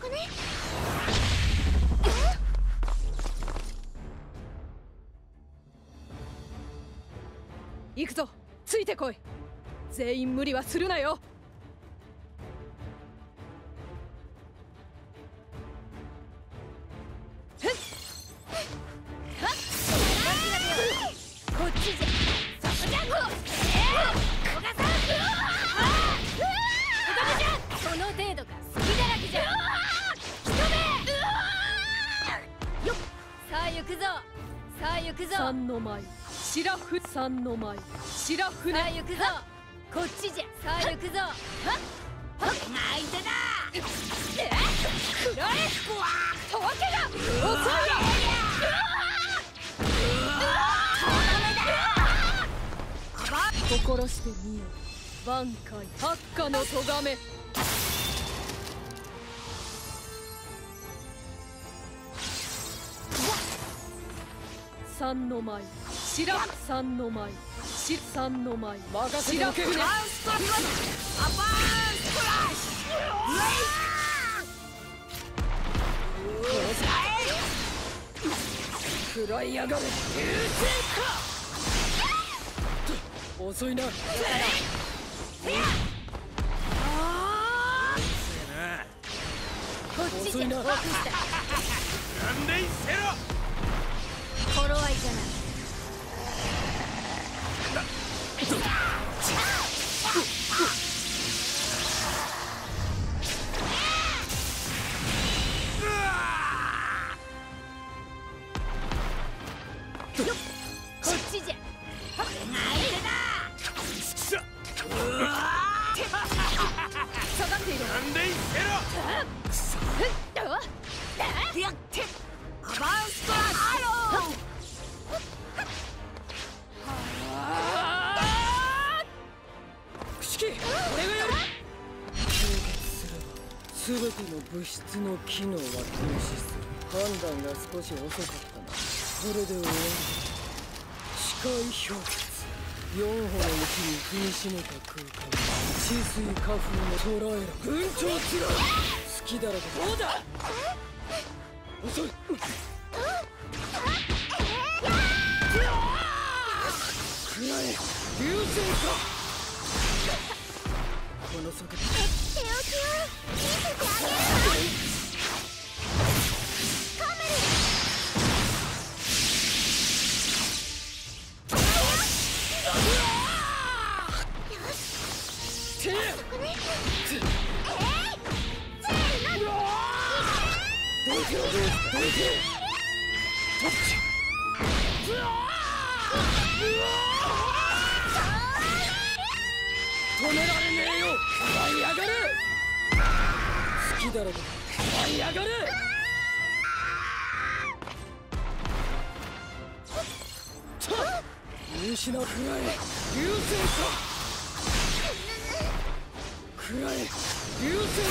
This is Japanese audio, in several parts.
こね。 行くぞ、ついてこい。全員無理はするなよ。こっちじゃ。そこじゃこ。小笠原。その程度か。隙だらけじゃ。一目。よっ。さあ行くぞ。さあ行くぞ。三の舞。白船。三の舞。白船。さあ行くぞ。こっちじゃ。さあ行くぞ。俺が相手だ。くらえ。とわけが。遅いよ。心してみよ。挽回。八花の咎め。三の舞。白。三の舞。三の舞。任せておけ。アバーンスプラッシュ。食らいやがれ。遅いな。こっちじゃ。なんでいせろ。頃合いじゃない。こっちじゃ。俺が相手だ。下がっていろ。なんでいせろ。やってアバーンストラッハロー。指揮、俺がやる。凍結すれば全ての物質の機能は停止する。判断が少し遅かったな。これで終わり。視界氷結。4歩のうちに踏みしめた空間。治水花粉を捉えろ。群青つらい。好きだろ。どうだ。遅い。くらえ。流星か。この速度。手置きを見せてあげるわ。カメル。止められねえよ。舞い上がる。好きだろ。舞い上がる。見失う。くらえ。流星か。くらえ。流星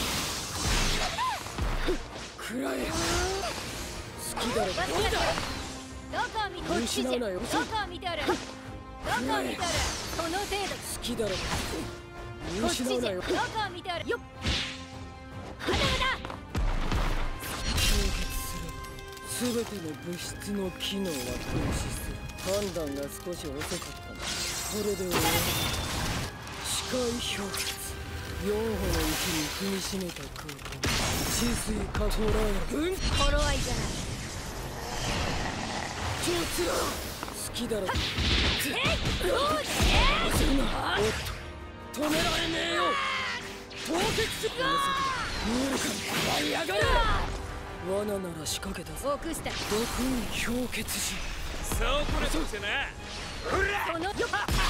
か。くらえ。好きだろ。どうだ。どこを見てる。失うなよ。どこを見てる。どこを見てる。この程度。好きだろ。見失うなよ。どこを見てる。よっ。まだまだ。凍結すれば全ての物質の機能は停止する。判断が少し遅かったな。これで終わり。視界氷結。4歩のうちに踏みしめた空間。治水か捉える。頃合いじゃない。超強い。好きだろ。止められねえよ。凍結する。見えるか。舞い上がる。罠なら仕掛けたぞ。毒に氷結し。 そうこれそうしてな。ほら。なんでい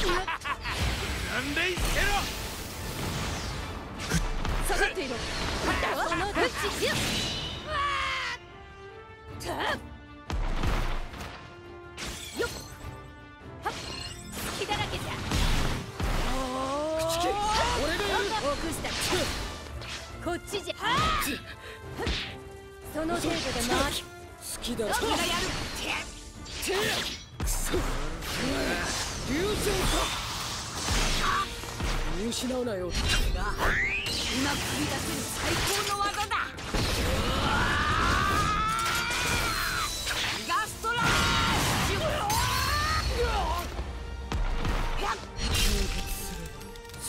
せろ。 下がっていろ。このどっちじゃ。よっ。はっ。隙だらけじゃ。 口利き。俺がやる。 多くした。こっちじゃ。その程度で回る。 好きだろ。 僕がやる。 くそ。流星か。見失うなよ。 これが今繰り出せる最高の技だ。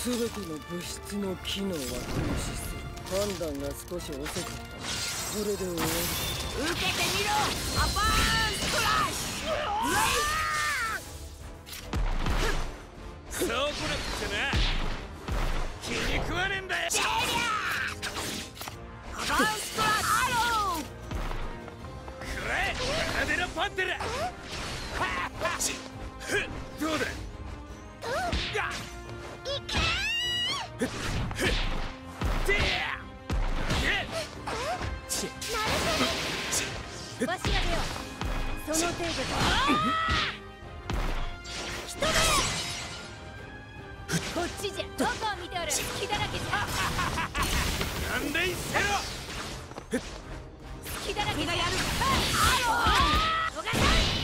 全ての物質の機能は停止する。判断が少し遅かった。これで終わり。 受けてみろアパーンスプラッシそうこなくってな。気に食わねえんだよ。 ュアパーンスプラッシュくらえカナデラパンテラ。どうだ。 いけわしが出よう。その程度だ。一目こっちじゃ。どこを見ておる。隙だらけじゃ。 なんでいっせろ。 隙だらけじゃ。やる。おがさん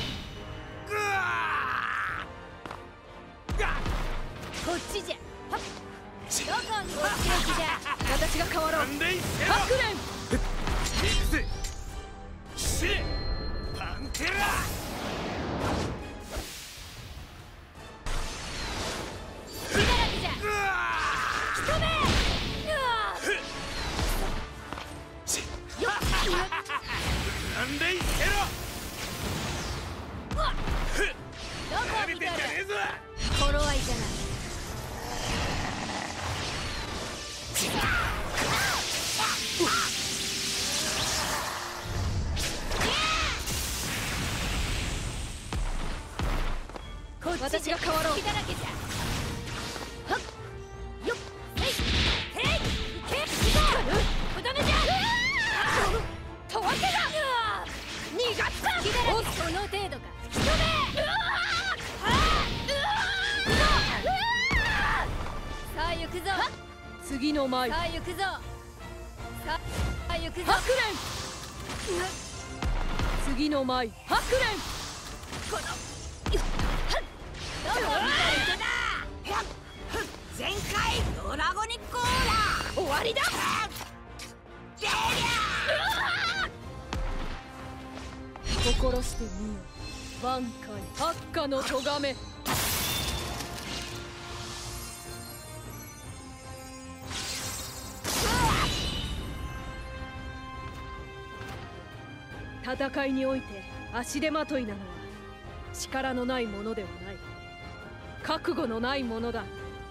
こっちじゃ。どこを見ておる。じゃ私が変わろう。 なんでいっせろ。 ハクレン行くぜ。シェパンテラ。 隙だらけじゃ。一目なんでいっせろ。 どこを見ておる。 じゃねえぞ。 頃合いじゃない。私が変わろう。隙だらけじゃ。はっよっせいせいけいぞとどめじゃ。とわけだ。逃がすか。隙だらけその程度か。一目さあ行くぞ。 次の舞。 さあ行くぞ。さあ行くぞ。 ハクレン。次の舞。ハクレン。 このどこを見たらいけだ。全開ドラゴニックオーラ終わりだ。ゲリ心してみよ。挽回八花の咎め。戦いにおいて足手まといなのは力のないものではない。覚悟のないものだ。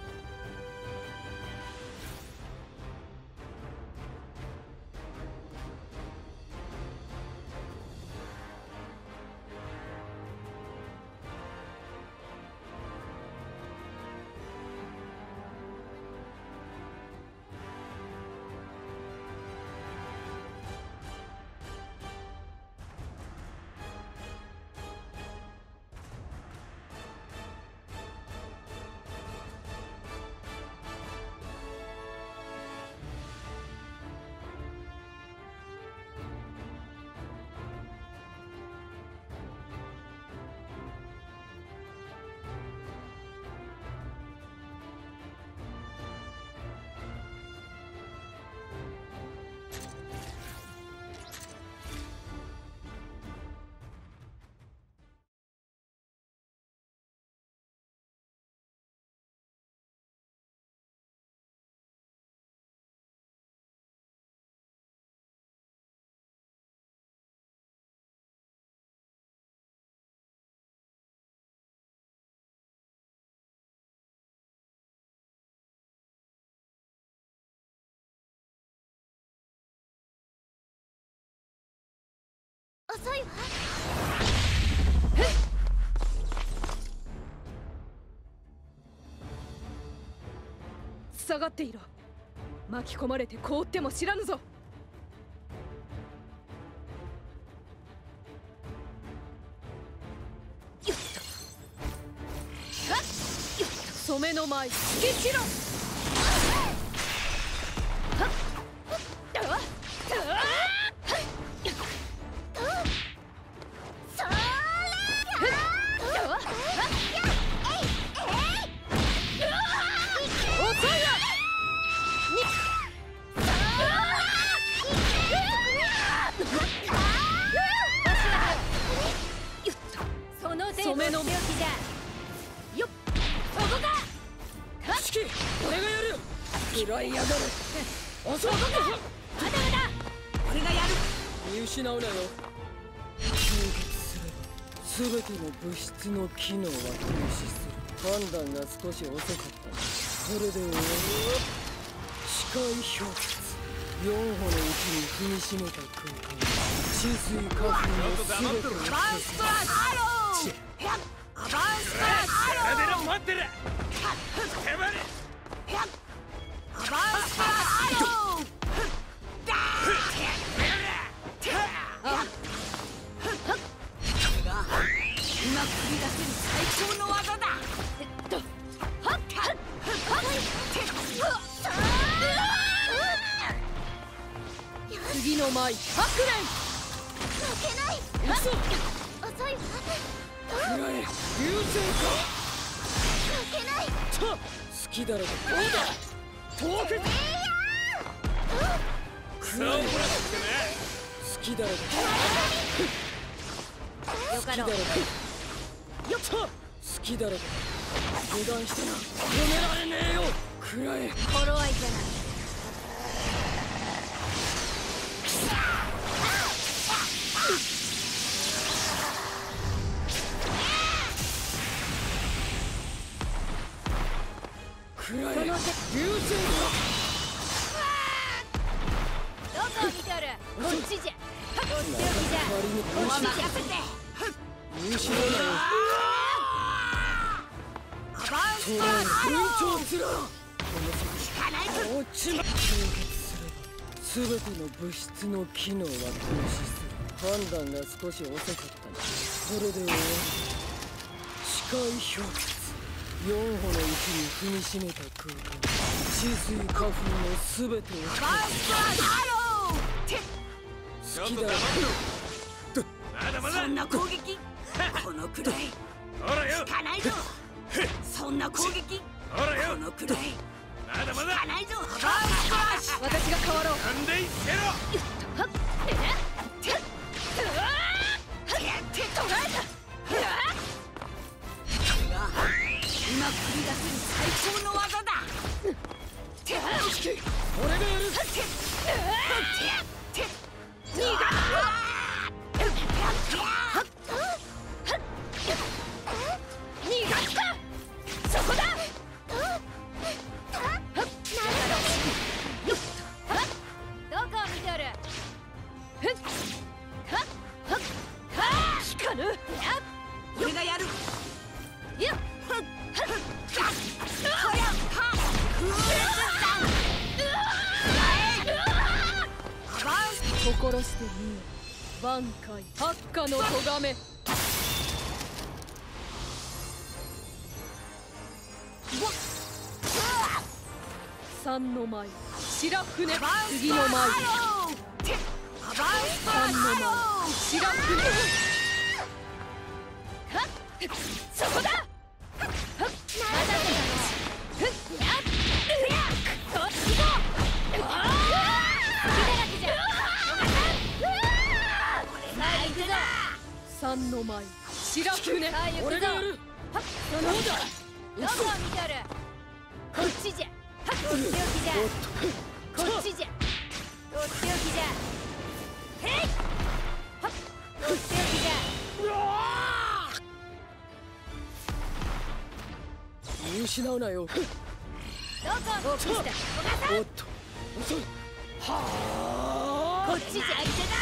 遅いわ。 下がっていろ。巻き込まれて凍っても知らぬぞ。染めの舞突き散ろ。 染めの病気じゃ。よっ、そこか。 指揮お願い食らいやがれ。遅い。まだまだ。俺がやる。見失うなよ。集結すれば全ての物質の機能は停止する。判断が少し遅かった。これで終わり。視界氷結。4歩のうちに踏みしめた空間。治水花粉の全てを消す。アバンスプラッシュハロー。アバンスプラッシュハロー。 やめろ、待ってる。手張れ。 アバンスプラッシュハロー。今繰り出せる最強の技だ。 次の舞白蓮。 負けない。遅いわ。食らえ流星か。負けない。好きだろ。どうだ凍結。 クソ怒らせてね。 好きだろ。よかろう。よっと好きだろ。油断してな。止められねえよ。食らえ。頃合いじゃない。食らえ。流星どこを見ておる。こっちじゃ。とっておきじゃ。お任せて。見失うなよ。アバンスパーハロー。この先引かないと。落ちま。集結すれば全ての物質の機能は停止する。判断が少し遅かった。これで終わり。視界氷結。4歩のうちに踏みしめた空間。治水花粉の全てを。アバンスプラッシュハロー。好きだろ。 まだまだ。 そんな攻撃このくらいほらよ。 効かないぞ。そんな攻撃ほらよ。 このくらいまだまだ。 効かないぞ。アバンスプラッシュ。 私が変わろう。 なんでいけろ。 今繰り出せる最高の技だ。俺がやる。逃がすか。そこだ。どこを見ておる。聞かぬ。俺がやる。よっ。 心してみよ。挽回八下の咎め。三の舞白船。次の舞三の舞白船。そこだ。三の舞白船。俺がやる。どうだ。どこを見ておる。こっちじゃ。とっておきじゃ。こっちじゃ。とっておきじゃ。へい。とっておきじゃ。見失うなよ。どこを見ておる。おっと遅い。はあ。こっちじゃ。相手だ。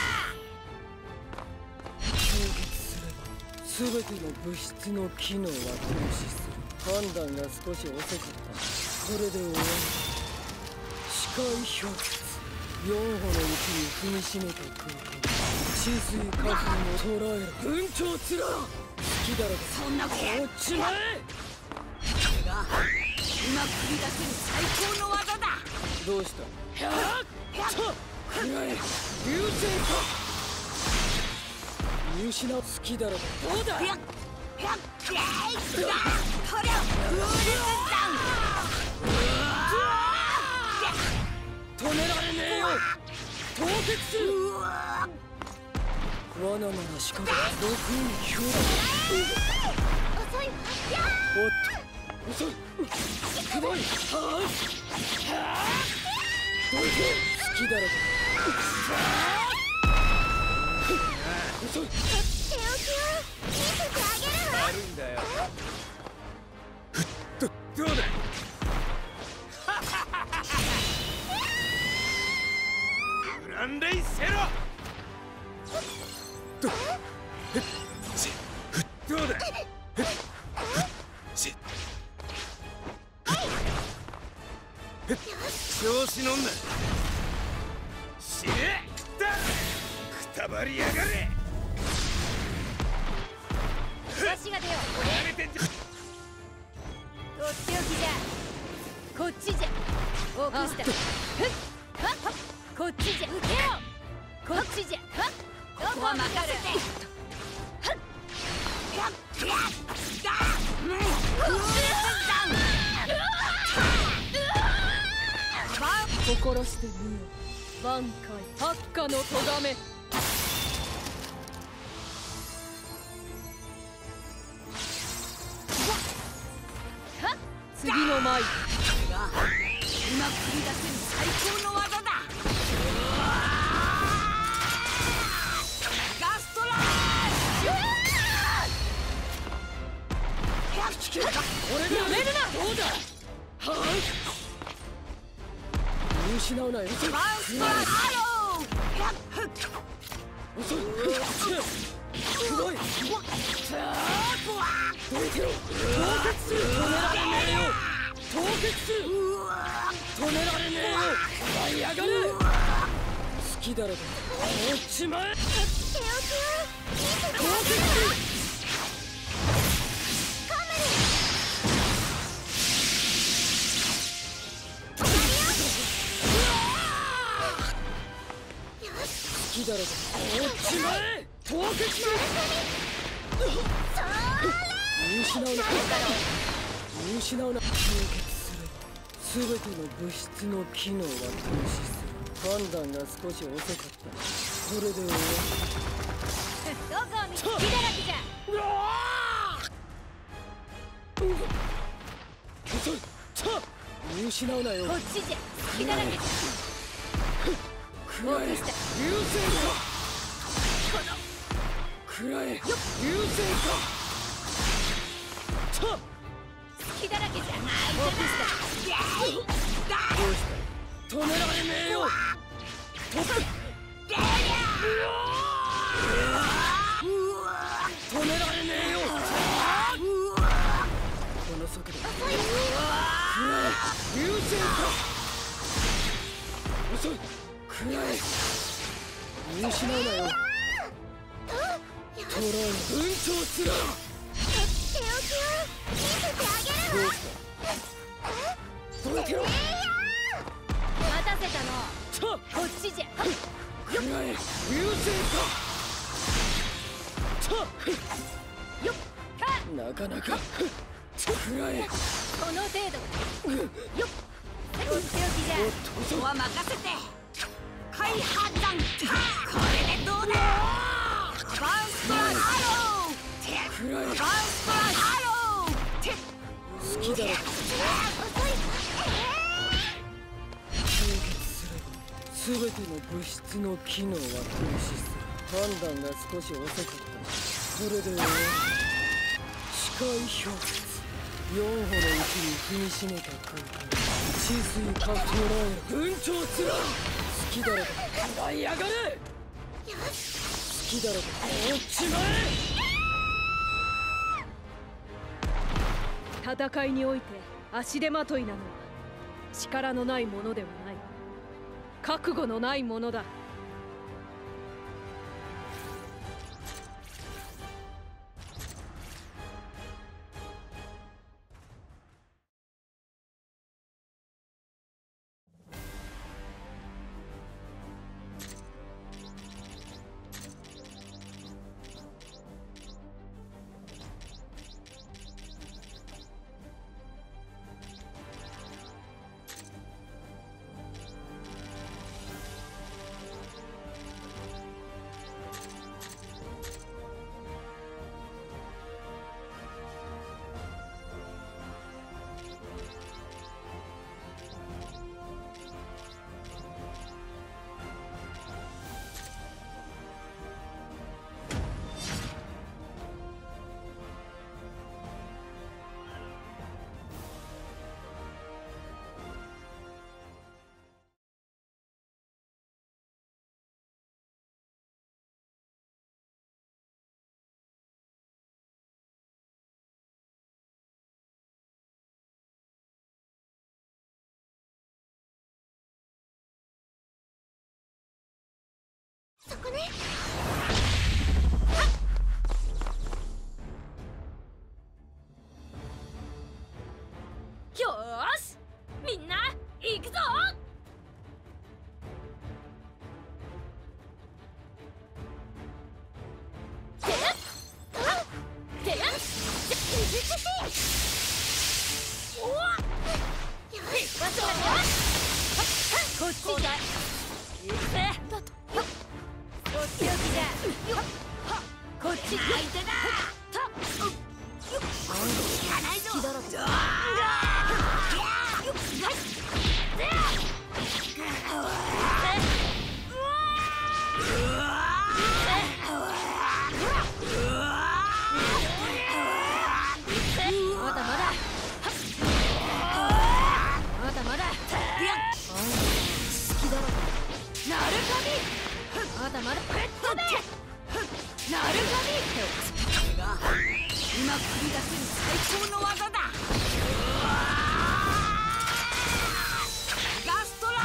全ての物質の機能は停止する。判断が少し遅かった。これで終わり。視界氷結。4歩のうちに踏みしめた空間。治水花粉を捉えろ。群長つら。好きだろ。そんなこと落ちまえ。これが今繰り出せる最高の技だ。どうした。くらえ流星か。見失う。好きだろ。どうだ。こりゃ止められねえよ。凍結する。罠なら仕掛け。6人強打。遅いわ。おっと遅いすごいはあどいて好きだろ遅い手置きを見せてあげるわ。 悪いんだよ。どうだ。グランレイセロ。どうだ。調子乗んな。しれっくたばりやがれ。 私が出よう。 やめてんじゃ。 とっておきじゃ。こっちじゃ。オークスター。はっこっちじゃ。受けよ。こっちじゃ。どこを任せて。心してみよ。挽回発火の咎め。次の舞。これが今繰り出せる最高の技だ。ガストラッシュ。 俺がやめるな。どうだはあ見失うなよ。 バウンストラハロー。 遅いすごいどいてろ凍結する。止められねえよ。凍結する。止められねえよ。舞い上がれ。好きだろ。落ちまえ。 手置きを見せてあげるわ。 好きだろ。落ちまえ。凍結する。見失うな。見失うな。凍結すれば全ての物質の機能は停止する。判断が少し遅かった。これで終わる。 どこを見て。火だらけじゃ。 遅い。見失うなよ。 こっちじゃ。火だらけじゃ。 くらえ流星か。くらえ流星か。 火だらけじゃ。オークスター。 どうした止められねえよ。止められねえよ。この速度。くらえ流星か。遅い。くらえ見失うなよ。トライ運長すら。 手置きを見せてあげるわ。 どいてろ。 待たせたの。こっちじゃ。 くらえ流星か。 よっなかなか。くらえこの程度。よっとっておきじゃ。ここは任せて。開発弾。これでどうだ。バウンストラハロー。 くらえバウンストラハロー。 好きだろ。凍結すれば全ての物質の機能は停止する。判断が少し遅かった。これで終わる。視界氷結4歩のうちに踏みしめた空間。治水かトライ運長すら。好きだろ。舞い上がれ。好きだろ。落ちまえ。 戦いにおいて足手まといなのは力のないものではない。覚悟のないものだ。 よーし、みんな行くぞ。こっちだ。行くぜ。とっておきじゃ。こっち相手だ。引かないぞ。まだまだぶっ飛べ。なるかみ。これが今繰り出せる最高の技だ。ガストラッ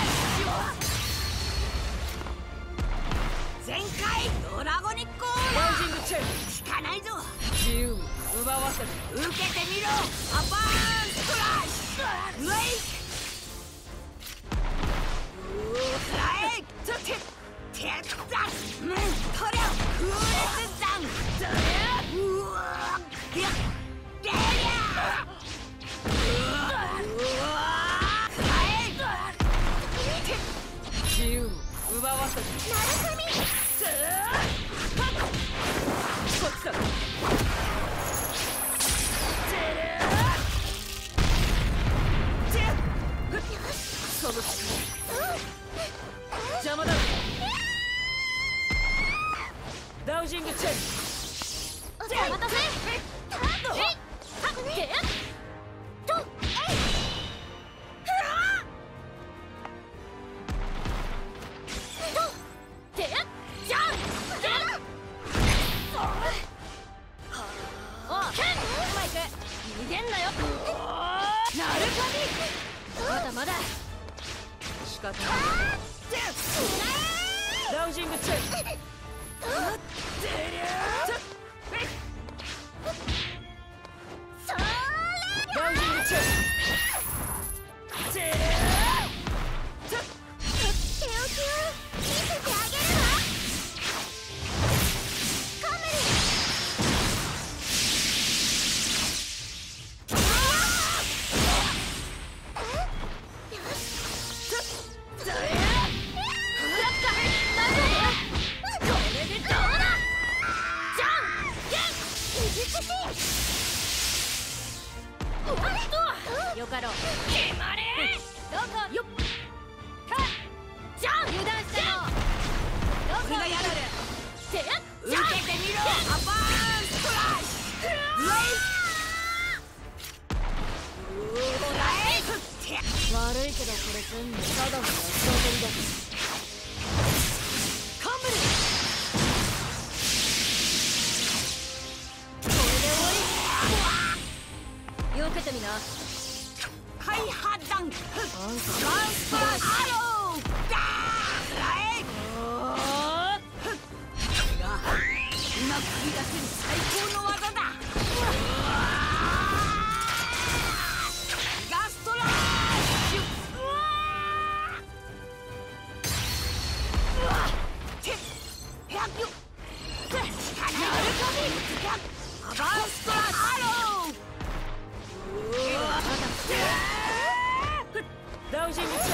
シュ。全開ドラゴニックライジングチェン。効かないぞ。自由に奪わせて受けてみろ。アパーンストラッシュ。ウェイクライトテッてやった。これを空烈弾。うわー。やっやや自由に奪わせて。なるかみ。こっちだ。その邪魔だ。ダウジングチェン。お待たせ。逃げんなよ。なるかみ。まだまだ。仕方ない。ダウジングチェン。ダウジングチェン。手置きを見せてあげるわ。カメリ。よかろう。決まれ。どこよっ。じゃん。油断したの。どこがやる。受けてみろ。アパーンストラッシュ。悪いけどこれ全部ただの安上がりだ。カムリ。これで終わり。よけてみな。開破弾。バンストラッシュ。アロー。ダー。今繰り出せる最高の技だ。ガストラッシュ。アバンストラッシュ。アロー。ダウジングチェン。